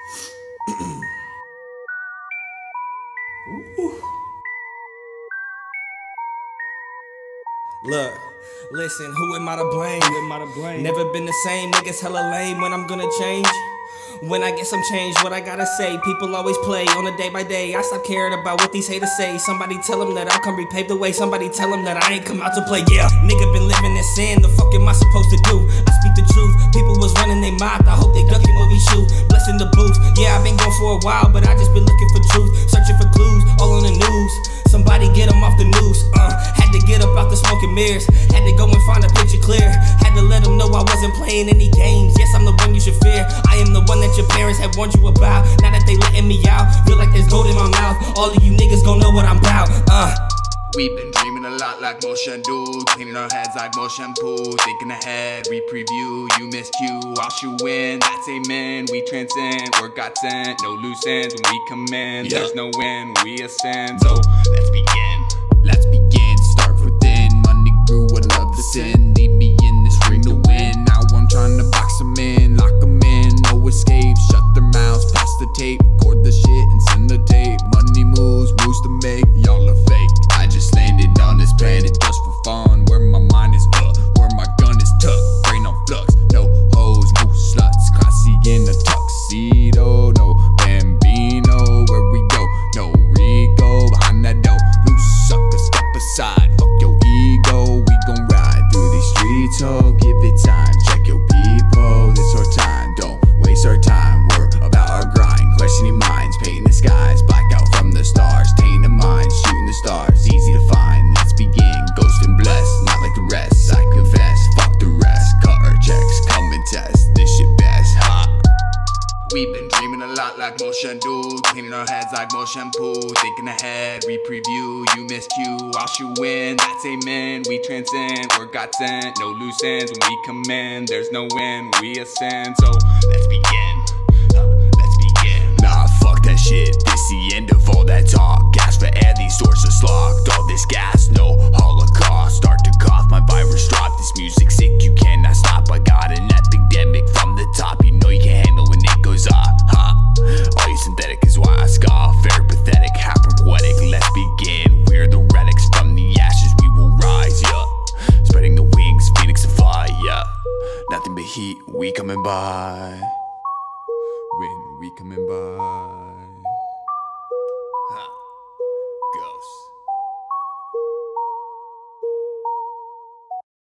Look, listen, who am I to blame? Never been the same, niggas hella lame. When I'm gonna change? When I get some change, what I gotta say? People always play on a day by day. I stop caring about what these haters say. Somebody tell them that I'll come repave the way. Somebody tell them that I ain't come out to play. Yeah, nigga been living in sin. The fuck am I supposed to do? I speak the truth. People was running their mouth. I hope they ducking what we shoot. Blessing the booth. Yeah, I've been gone for a while, but I just been looking for truth. Searching for clues, all on the news. Somebody get them off the noose. Had to get up out the smoke and mirrors. Had to go and find a picture clear. Had to let them know I wasn't playing any games. Yes, I'm the one you should fear. I am the one that your parents had warned you about. Now that they letting me out, feel like there's gold in my mouth. All of you niggas gon' know what I'm about. We've been dreaming a lot like motion do, cleaning our heads like more shampoo. Thinking ahead, we preview, you miss cue. I'll shoot win, that's amen. We transcend, we're God sent. No loose ends when we come in. There's no win, we ascend. So let's begin. Let's begin, start within. Money grew, I love the sin. Leave me in this ring to win. Now I'm trying to box them in, lock them in. No escape, shut their mouths, pass the tape. Record the shit and send the tape. Money moves to make, y'all are fake. I just landed on this planet just for fun. Where my mind is up, where my gun is tucked. Brain on flux, no hoes, no sluts. Classy in a tuxedo, no bambino. Where we go, no Rico. Behind that dough, loose sucker, step aside. Fuck your ego, we gon' ride through these streets. Oh, give it time, check your people. This our time, don't waste our time. We're about our grind, questioning minds, painting the skies. Blackout from the stars, tainting the minds, shooting the stars. Easy to find, let's begin. Ghost and blessed, not like the rest. I confess, fuck the rest. Cut our checks, come and test this shit best, ha. We've been dreaming a lot like motion do, cleaning our heads like more shampoo. Thinking ahead, we preview, you miss cue. I'll shoot win, that's amen. We transcend, we're God sent. No loose ends when we come in. There's no win, we ascend. So let's begin. Let's begin. Nah, fuck that shit. This the end of all that talk. Gas for air, these doors are locked. All this gas, no holocaust. Start to cough, my virus dropped. This music sick, you cannot stop. I got an epidemic from the top. You know you can't handle when it goes off, huh? All you synthetic is why I scoff. Very pathetic, hyper poetic. Let's begin. We're the relics from the ashes. We will rise, yeah. Spreading the wings, phoenix and fly, yeah. Nothing but heat, we coming by. When we coming by.